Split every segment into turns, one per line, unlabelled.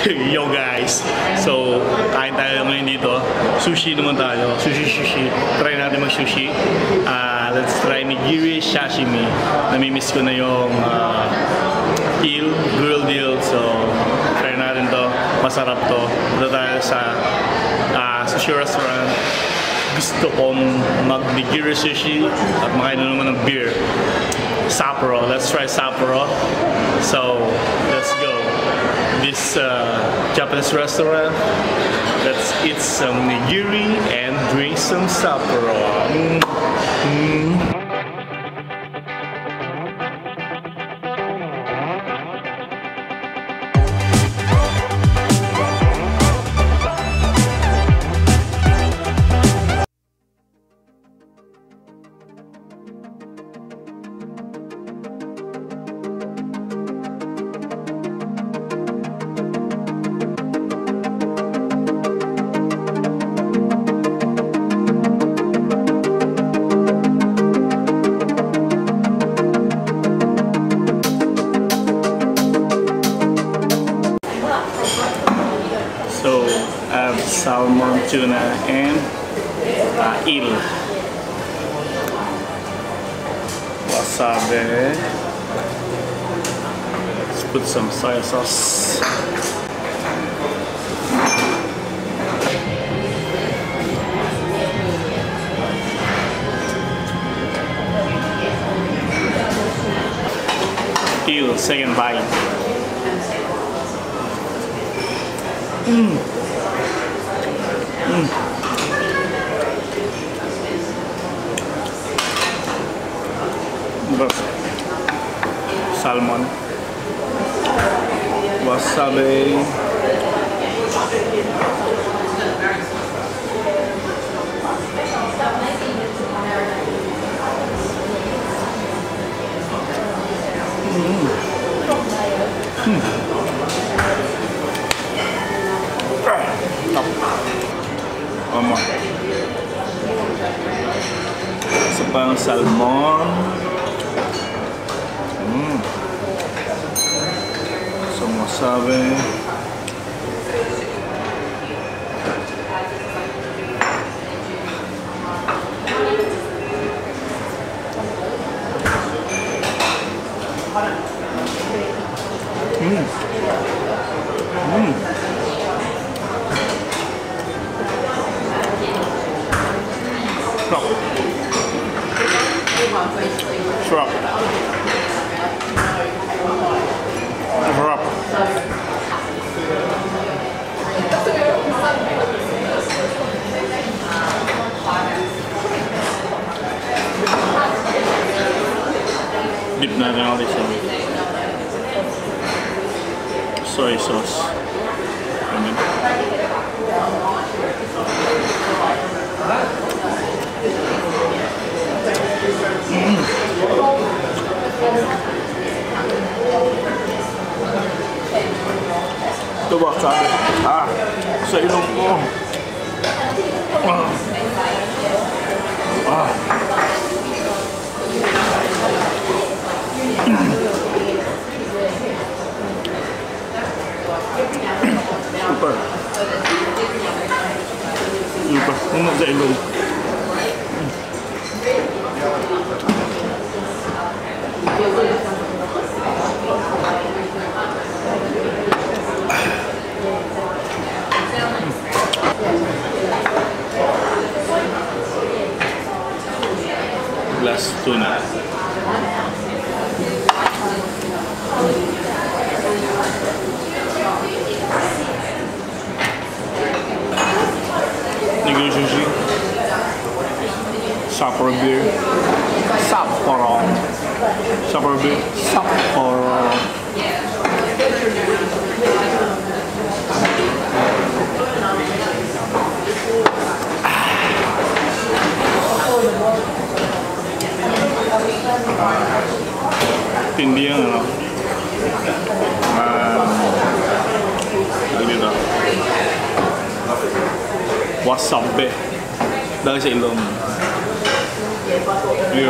Yo guys! So, kain tayo ngayon dito. Sushi naman tayo. Sushi. Try natin mag-sushi. Let's try Nigiri Sashimi. Namimiss ko na yung eel, grilled eel. So, try natin to. Masarap to. Dito tayo sa sushi restaurant. Gusto kong mag-Nigiri Sushi at makain na naman ng beer. Sapphoro. Let's try Sapphoro. So, let's go. This Japanese restaurant. Let's eat some nigiri and drink some Sapphoro. So, I have salmon, tuna, and eel. Wasabi. Let's put some soy sauce. Eel, second bite. Salmon, wasabi, isa pang salmon, some wasabi, Shrub. Dip natin ako dito. Soy sauce. Amen. Ito ba sabi? Sa ilong ko. Super. Puno sa ilong. Glass tuna. Nigiri Sushi. Sapphoro beer. Sapphoro beer. Sapphoro. Tindi yang ano. Dito. Wasabi. Dahil sa ilong. Yo.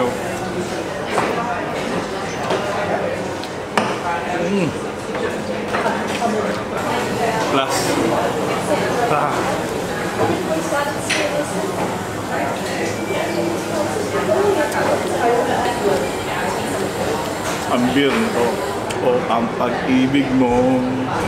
ang beer nito o ang pag-ibig mo.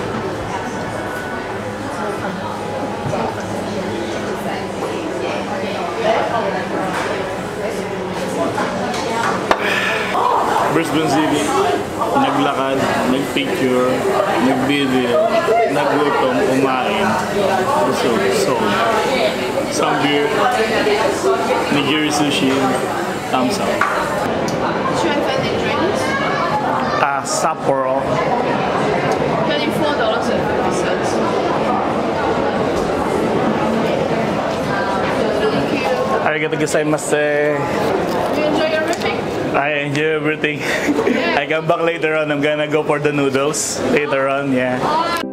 Brisbane City, naglakad, nagpicture, nagvideo, nagutom, kumain, busog, so, some beer, Nigiri Sushi, thumbs up.
Should I find the drinks?
Sapphoro.
$34.50.
Arigatou gozaimasu.
You enjoy everything?
I enjoy everything. I come back later on. I'm gonna go for the noodles later on, yeah.